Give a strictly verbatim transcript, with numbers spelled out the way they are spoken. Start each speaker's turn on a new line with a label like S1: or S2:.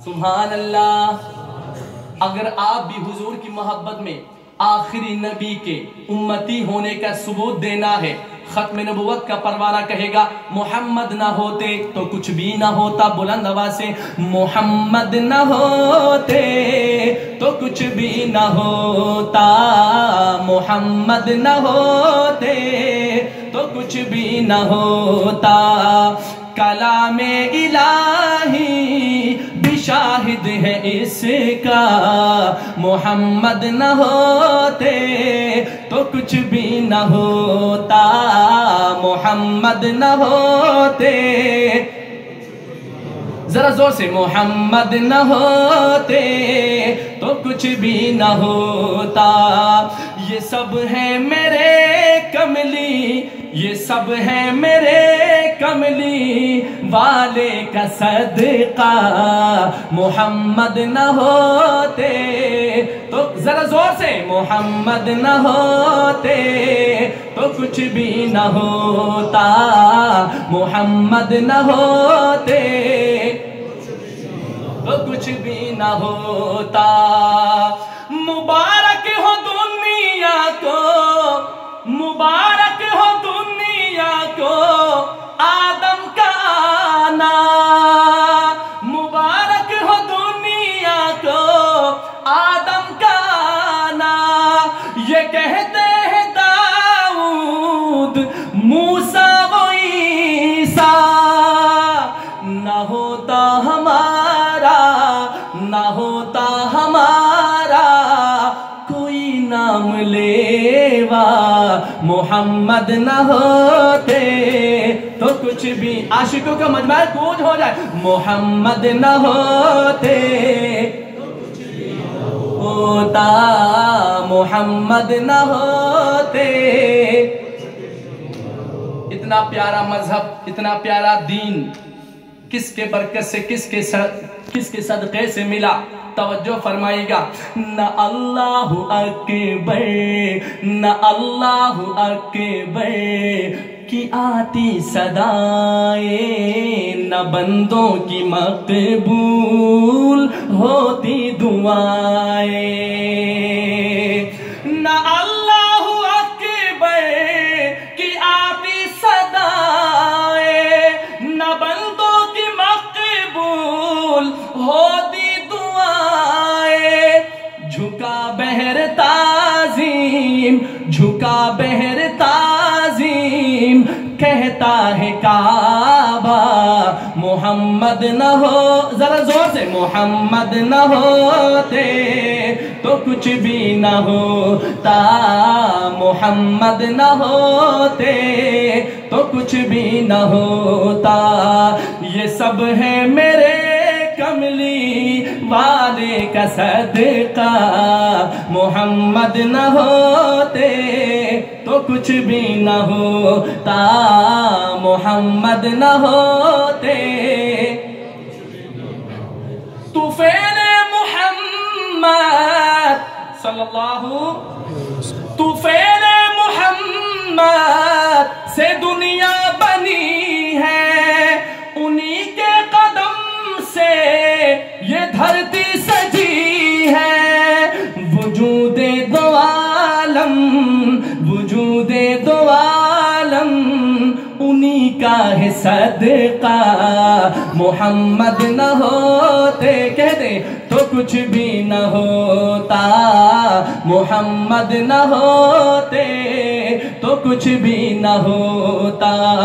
S1: سبحان اللہ. اگر آپ بھی حضور کی محبت میں آخری نبی کے امتی ہونے کا ثبوت دینا ہے، ختم نبوت کا پروانہ کہے گا محمد نہ ہوتے تو کچھ بھی نہ ہوتا. بلند آواز سے محمد نہ ہوتے تو کچھ بھی نہ ہوتا، محمد نہ ہوتے تو کچھ بھی نہ ہوتا. کلام الہی بھی شاہد ہے اس کا، محمد نہ ہوتے تو کچھ بھی نہ ہوتا، محمد نہ ہوتے. ذرا زور سے محمد نہ ہوتے تو کچھ بھی نہ ہوتا. یہ سب ہے میرے کملی، یہ سب ہے میرے کملی والے کا صدقہ، محمد نہ ہوتے تو ذرا زور سے محمد نہ ہوتے تو کچھ بھی نہ ہوتا، محمد نہ ہوتے تو کچھ بھی نہ ہوتا. مبارک ہو دنیا کو، مبارک ہو دنیا کو آدم کا آنا، مبارک ہو دنیا کو آدم کا آنا. یہ کہتے ہیں داؤد موسیٰ و عیسیٰ، نہ ہوتا ہمارا نہ ہوتا ہمارا کوئی نام لیوا، محمد نہ ہوتے تو کچھ بھی. عاشقوں کا مجمع کوج ہو جائے. محمد نہ ہوتے تو کچھ بھی نہ ہوتا، محمد نہ ہوتے. اتنا پیارا مذہب، اتنا پیارا دین کس کے برکت سے، کس کے کس کے صدقے سے ملا؟ توجہ فرمائیے گا. نہ اللہ اکبر نہ اللہ اکبر کی آتی صدائیں، نہ بندوں کی مقبول ہوتی دعائیں. نہ اللہ اکبر کی آتی صدائیں، نہ بندوں کی مقبول ہوتی دعائیں. جھکا بہر تعظیم، جھکا بہر تعظیم کہتا ہے کعبہ، محمد نہ ہو ذرا زور سے محمد نہ ہوتے تو کچھ بھی نہ ہوتا، محمد نہ ہوتے تو کچھ بھی نہ ہوتا. یہ سب ہے میرے کملی والے کا صدقہ، محمد نہ ہوتے تو کچھ بھی نہ ہوتا، محمد نہ ہوتے. طفیل محمد صلی اللہ طفیل محمد سے دنیا بنی ہے، انہی کے قدم سے یہ دھرتی سجی ہے. وجود دو عالم وجود دو عالم انہی کا ہے صدقہ، محمد نہ ہوتے کہتے تو کچھ بھی نہ ہوتا، محمد نہ ہوتے تو کچھ بھی نہ ہوتا.